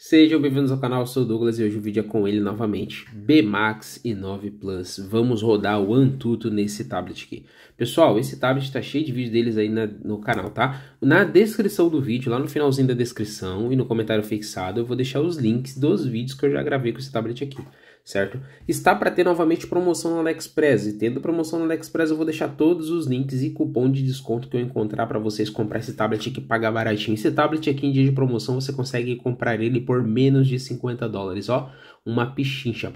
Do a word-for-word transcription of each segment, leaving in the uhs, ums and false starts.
Sejam bem-vindos ao canal, eu sou o Douglas e hoje o vídeo é com ele novamente, B Max i nove Plus. Vamos rodar o Antutu nesse tablet aqui. Pessoal, esse tablet tá cheio de vídeos deles aí na, no canal, tá? Na descrição do vídeo, lá no finalzinho da descrição e no comentário fixado, eu vou deixar os links dos vídeos que eu já gravei com esse tablet aqui, certo? Está para ter novamente promoção no AliExpress, e tendo promoção no AliExpress eu vou deixar todos os links e cupom de desconto que eu encontrar para vocês comprar esse tablet aqui, pagar baratinho. Esse tablet aqui em dia de promoção você consegue comprar ele por menos de cinquenta dólares, ó, uma pichincha,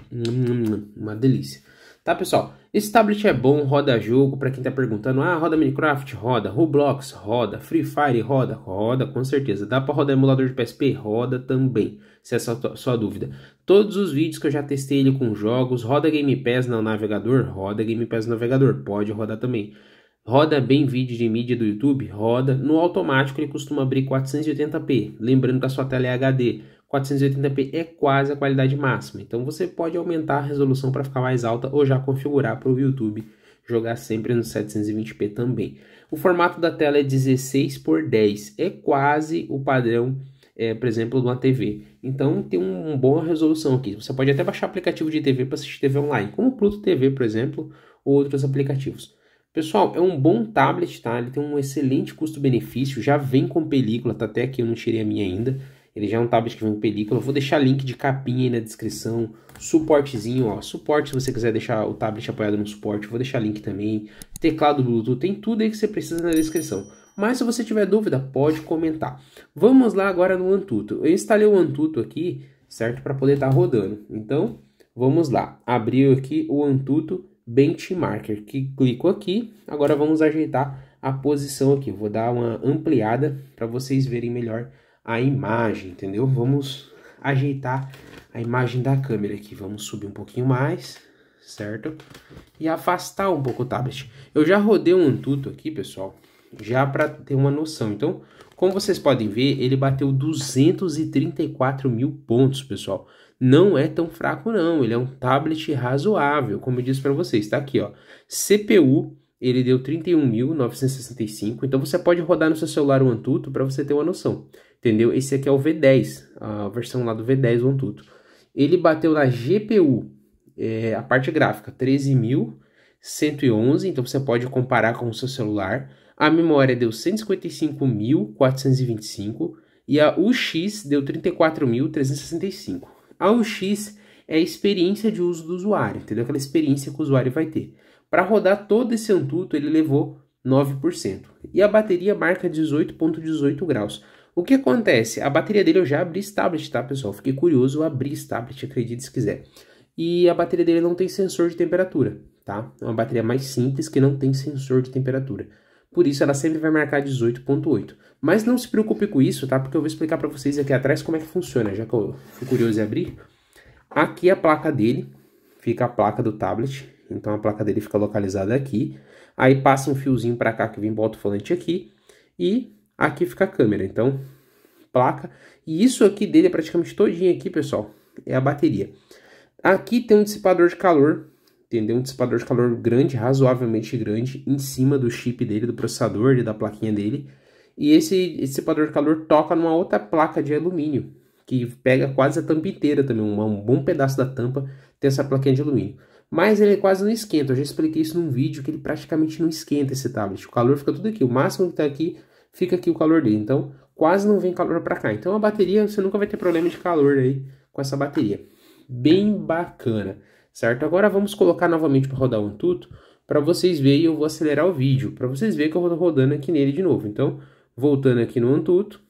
uma delícia. Tá, pessoal? Esse tablet é bom, roda jogo, para quem tá perguntando, ah, roda Minecraft? Roda. Roblox? Roda. Free Fire? Roda. Roda, com certeza. Dá para rodar emulador de P S P? Roda também, se essa é a sua dúvida. Todos os vídeos que eu já testei ele com jogos, roda Game Pass no navegador? Roda Game Pass no navegador, pode rodar também. Roda bem vídeo de mídia do YouTube? Roda. No automático ele costuma abrir quatrocentos e oitenta p, lembrando que a sua tela é H D. quatrocentos e oitenta p é quase a qualidade máxima, então você pode aumentar a resolução para ficar mais alta ou já configurar para o YouTube jogar sempre no setecentos e vinte p também. O formato da tela é dezesseis por dez, é quase o padrão, é, por exemplo, de uma T V. Então tem um, uma boa resolução aqui. Você pode até baixar aplicativo de T V para assistir T V online, como o Pluto T V, por exemplo, ou outros aplicativos. Pessoal, é um bom tablet, tá? Ele tem um excelente custo-benefício, já vem com película, tá até aqui eu não tirei a minha ainda. Ele já é um tablet que vem com película. Eu vou deixar link de capinha aí na descrição. Suportezinho, ó. Suporte, se você quiser deixar o tablet apoiado no suporte, eu vou deixar link também. Teclado Bluetooth, tem tudo aí que você precisa na descrição. Mas se você tiver dúvida, pode comentar. Vamos lá agora no Antutu. Eu instalei o Antutu aqui, certo? Para poder estar rodando. Então, vamos lá. Abriu aqui o Antutu Benchmarker. Que clico aqui. Agora vamos ajeitar a posição aqui. Vou dar uma ampliada para vocês verem melhor a imagem, entendeu? Vamos ajeitar a imagem da câmera aqui. Vamos subir um pouquinho mais, certo? E afastar um pouco o tablet. Eu já rodei um Antutu aqui, pessoal, já para ter uma noção. Então, como vocês podem ver, ele bateu duzentos e trinta e quatro mil pontos, pessoal. Não é tão fraco, não. Ele é um tablet razoável, como eu disse para vocês. Tá aqui, ó. C P U, ele deu trinta e um mil novecentos e sessenta e cinco. Então, você pode rodar no seu celular o Antutu para você ter uma noção. Entendeu? Esse aqui é o V dez, a versão lá do V dez do Antutu. Ele bateu na G P U, é, a parte gráfica, treze mil cento e onze, então você pode comparar com o seu celular. A memória deu cento e cinquenta e cinco mil quatrocentos e vinte e cinco e a U X deu trinta e quatro mil trezentos e sessenta e cinco. A U X é a experiência de uso do usuário, entendeu? Aquela experiência que o usuário vai ter. Para rodar todo esse Antutu, ele levou nove por cento. E a bateria marca dezoito vírgula dezoito graus. O que acontece? A bateria dele eu já abri esse tablet, tá, pessoal? Fiquei curioso, eu abri esse tablet, acredite se quiser. E a bateria dele não tem sensor de temperatura, tá? É uma bateria mais simples que não tem sensor de temperatura. Por isso ela sempre vai marcar dezoito vírgula oito. Mas não se preocupe com isso, tá? Porque eu vou explicar para vocês aqui atrás como é que funciona, já que eu fui curioso em abrir. Aqui a placa dele, fica a placa do tablet. Então a placa dele fica localizada aqui. Aí passa um fiozinho para cá que vem para o alto-falante aqui. E aqui fica a câmera, então, placa. E isso aqui dele é praticamente todinho aqui, pessoal, é a bateria. Aqui tem um dissipador de calor, entendeu? Um dissipador de calor grande, razoavelmente grande, em cima do chip dele, do processador e da plaquinha dele. E esse dissipador de calor toca numa outra placa de alumínio, que pega quase a tampa inteira também, um, um bom pedaço da tampa tem essa plaquinha de alumínio. Mas ele quase não esquenta, eu já expliquei isso num vídeo, que ele praticamente não esquenta esse tablet. O calor fica tudo aqui, o máximo que tá aqui fica aqui o calor dele, então quase não vem calor para cá. Então a bateria, você nunca vai ter problema de calor aí com essa bateria. Bem bacana, certo? Agora vamos colocar novamente para rodar o Antutu, para vocês verem. Eu vou acelerar o vídeo, para vocês verem que eu vou rodando aqui nele de novo. Então, voltando aqui no Antutu,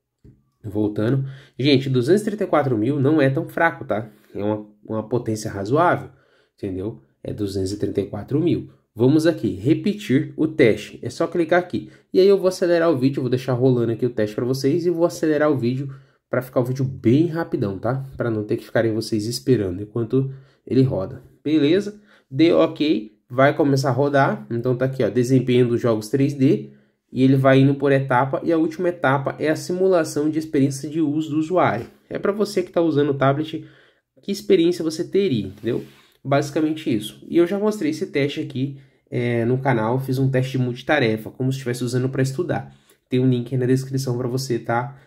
voltando. Gente, duzentos e trinta e quatro mil não é tão fraco, tá? É uma, uma potência razoável, entendeu? É duzentos e trinta e quatro mil. Vamos aqui, repetir o teste. É só clicar aqui. E aí eu vou acelerar o vídeo, vou deixar rolando aqui o teste para vocês e vou acelerar o vídeo para ficar o vídeo bem rapidão, tá? Para não ter que ficarem vocês esperando enquanto ele roda. Beleza? Deu ok, vai começar a rodar. Então tá aqui, ó, desempenho dos jogos três D. E ele vai indo por etapa. E a última etapa é a simulação de experiência de uso do usuário. É para você que está usando o tablet, que experiência você teria, entendeu? Basicamente isso. E eu já mostrei esse teste aqui é, no canal. Fiz um teste de multitarefa, como se estivesse usando para estudar. Tem um link aí na descrição para você estar tá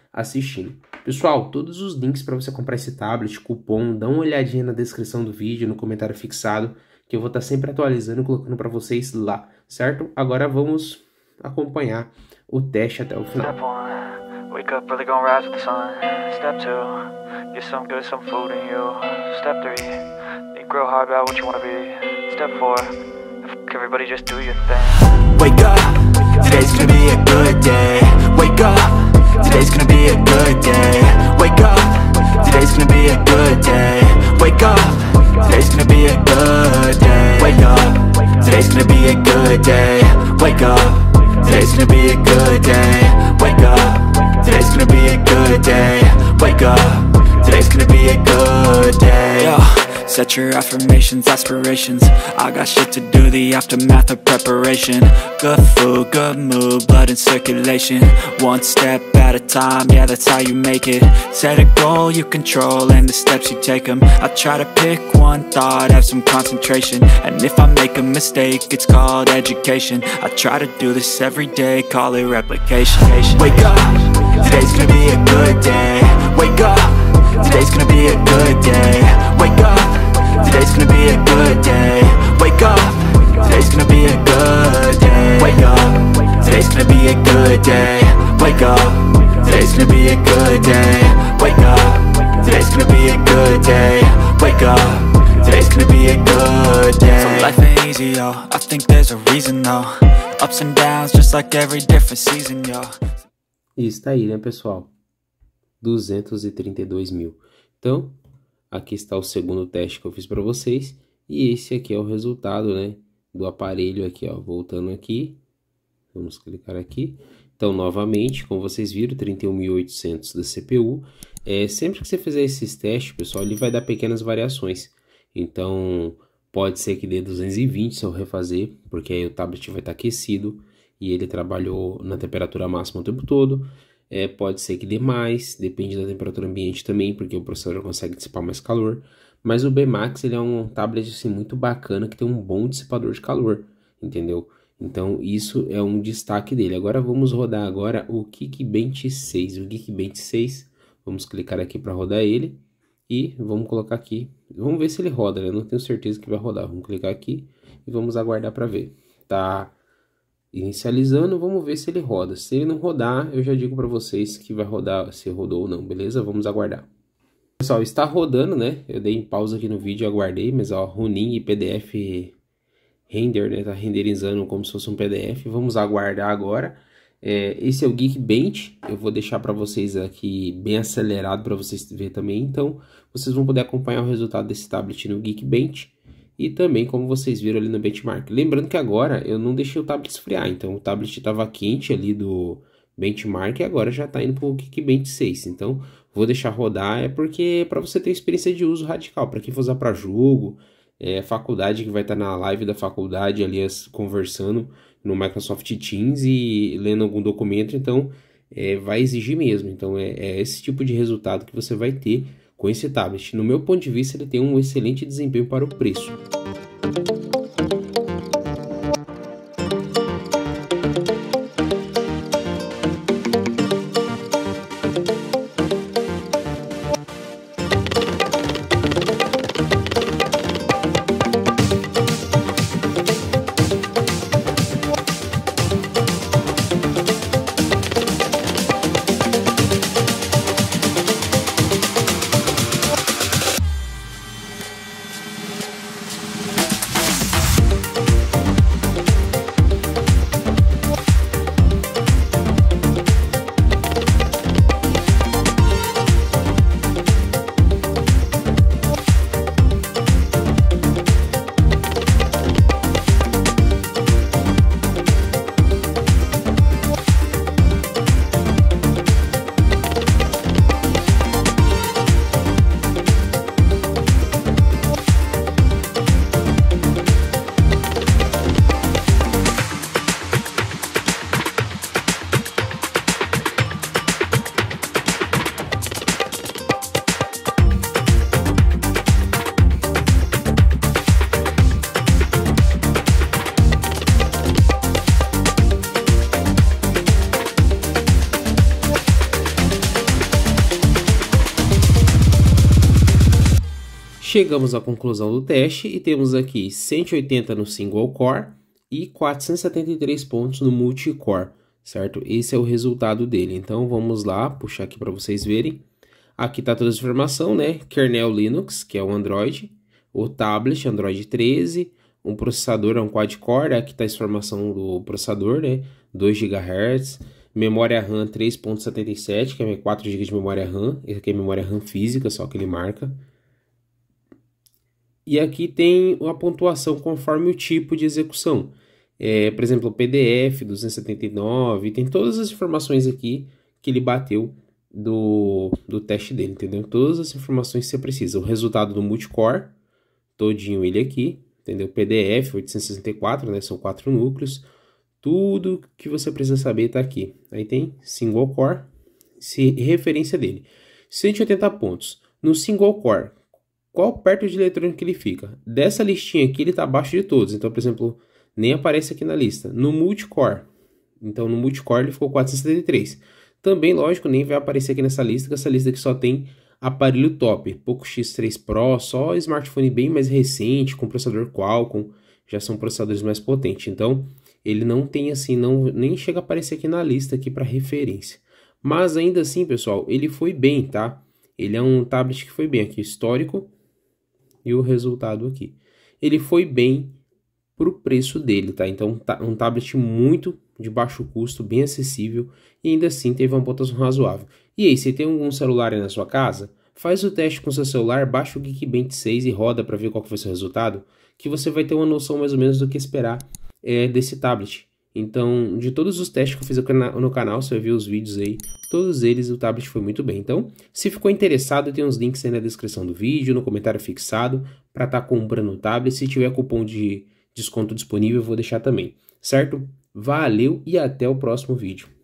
assistindo. Pessoal, todos os links para você comprar esse tablet, cupom, dá uma olhadinha na descrição do vídeo, no comentário fixado, que eu vou estar sempre atualizando e colocando para vocês lá, certo? Agora vamos acompanhar o teste até o final. Step one, wake up early, gonna rise with the sun. Step two, get some good, some food in you. Step three, think real hard about what you wanna be. Step four, fuck everybody, just do your thing. Wake up, today's gonna be a good day. Wake up, today's gonna be a good day. Wake up, today's gonna be a good day. Wake up, today's gonna be a good day. Wake up, today's gonna be a good day. Wake up, today's gonna be a good day. Wake up, today's gonna be a good day. Wake up, today's gonna be a good day. Yo, set your affirmations, aspirations. I got shit to do, the aftermath of preparation. Good food, good mood, blood in circulation. One step at a time, yeah, that's how you make it. Set a goal you control and the steps you take them. I try to pick one thought, have some concentration. And if I make a mistake, it's called education. I try to do this every day, call it replication. Wake up, today's gonna be a good day. Wake up, today's gonna be a good day. Wake up, today's gonna be a good day. Wake up, today's gonna be a good day. Wake up, today's gonna be a good day. Wake up, today's gonna be a good day. Wake up, today's gonna be a good day. Wake up, today's gonna be a good day. So life ain't easy, yo, I think there's a reason though. Ups and downs, just like every different season, yo. E está aí, né, pessoal? duzentos e trinta e dois mil. Então, aqui está o segundo teste que eu fiz para vocês. E esse aqui é o resultado, né, do aparelho aqui, ó. Voltando aqui. Vamos clicar aqui. Então, novamente, como vocês viram, trinta e um mil e oitocentos da C P U. É, sempre que você fizer esses testes, pessoal, ele vai dar pequenas variações. Então, pode ser que dê duzentos e vinte se eu refazer, porque aí o tablet vai estar aquecido e ele trabalhou na temperatura máxima o tempo todo. É, pode ser que dê mais, depende da temperatura ambiente também, porque o processador consegue dissipar mais calor. Mas o B Max ele é um tablet assim, muito bacana, que tem um bom dissipador de calor, entendeu? Então isso é um destaque dele. Agora vamos rodar agora o Geekbench seis. O Geekbench seis, vamos clicar aqui para rodar ele. E vamos colocar aqui, vamos ver se ele roda, né? Eu não tenho certeza que vai rodar. Vamos clicar aqui e vamos aguardar para ver. Tá inicializando, vamos ver se ele roda. Se ele não rodar, eu já digo para vocês que vai rodar, se rodou ou não, beleza? Vamos aguardar. Pessoal, está rodando, né? Eu dei pausa aqui no vídeo e aguardei, mas ó, running e P D F render, né? Tá renderizando como se fosse um P D F. Vamos aguardar agora. É, esse é o Geekbench. Eu vou deixar para vocês aqui bem acelerado para vocês verem também. Então, vocês vão poder acompanhar o resultado desse tablet no Geekbench. E também como vocês viram ali no benchmark. Lembrando que agora eu não deixei o tablet esfriar. Então o tablet estava quente ali do benchmark e agora já está indo para o Geekbench seis. Então vou deixar rodar, é porque para você ter experiência de uso radical. Para quem for usar para jogo, é, faculdade que vai estar tá na live da faculdade ali conversando no Microsoft Teams e lendo algum documento. Então é, vai exigir mesmo. Então é, é esse tipo de resultado que você vai ter com esse tablet. No meu ponto de vista, ele tem um excelente desempenho para o preço. Chegamos à conclusão do teste e temos aqui cento e oitenta no single core e quatrocentos e setenta e três pontos no multicore, certo? Esse é o resultado dele. Então vamos lá, puxar aqui para vocês verem. Aqui está toda a informação, né? Kernel Linux, que é o Android, o tablet Android treze, um processador, é um quad-core, aqui está a informação do processador, né? dois gigahertz, memória RAM três ponto setenta e sete, que é quatro gigas de memória RAM, esse aqui é memória RAM física, só que ele marca. E aqui tem a pontuação conforme o tipo de execução. É, por exemplo, o P D F duzentos e setenta e nove, tem todas as informações aqui que ele bateu do, do teste dele, entendeu? Todas as informações que você precisa. O resultado do multicore, todinho ele aqui, entendeu? P D F oitocentos e sessenta e quatro, né? São quatro núcleos. Tudo que você precisa saber está aqui. Aí tem single core, se, referência dele. cento e oitenta pontos. No single core, qual perto de eletrônica ele fica? Dessa listinha aqui ele está abaixo de todos. Então, por exemplo, nem aparece aqui na lista. No multicore, então no multicore ele ficou quatrocentos e setenta e três. Também, lógico, nem vai aparecer aqui nessa lista, que essa lista aqui só tem aparelho top. Poco X três Pro, só smartphone bem mais recente, com processador Qualcomm, já são processadores mais potentes. Então, ele não tem assim, não, nem chega a aparecer aqui na lista aqui para referência. Mas ainda assim, pessoal, ele foi bem, tá? Ele é um tablet que foi bem aqui, histórico. E o resultado aqui. Ele foi bem pro preço dele, tá? Então, tá um tablet muito de baixo custo, bem acessível. E ainda assim teve uma pontuação razoável. E aí, você tem algum celular aí na sua casa? Faz o teste com seu celular, baixa o Geekbench seis e roda para ver qual que foi o seu resultado. Que você vai ter uma noção mais ou menos do que esperar é, desse tablet. Então, de todos os testes que eu fiz no canal, você vai ver os vídeos aí, todos eles o tablet foi muito bem. Então, se ficou interessado, tem uns links aí na descrição do vídeo, no comentário fixado, para estar tá comprando o tablet. Se tiver cupom de desconto disponível, eu vou deixar também, certo? Valeu e até o próximo vídeo.